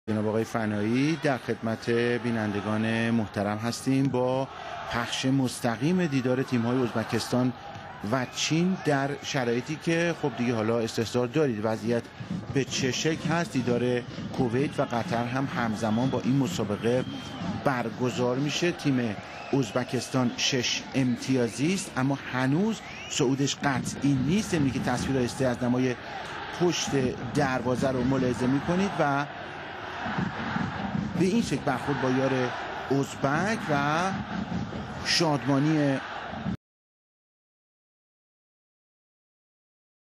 جناب آقای فنایی در خدمت بینندگان محترم هستیم با پخش مستقیم دیدار تیم‌های ازبکستان و چین در شرایطی که خب دیگه حالا استحضار دارید وضعیت به چه شکل هست. دیدار کویت و قطر هم همزمان با این مسابقه برگزار میشه. تیم ازبکستان 6 امتیازی است اما هنوز صعودش قطعی نیست. اینی که تصویر آهسته از نمای پشت دروازه رو ملاحظه میکنید و به این شکل برخورد با یار ازبک و شادمانی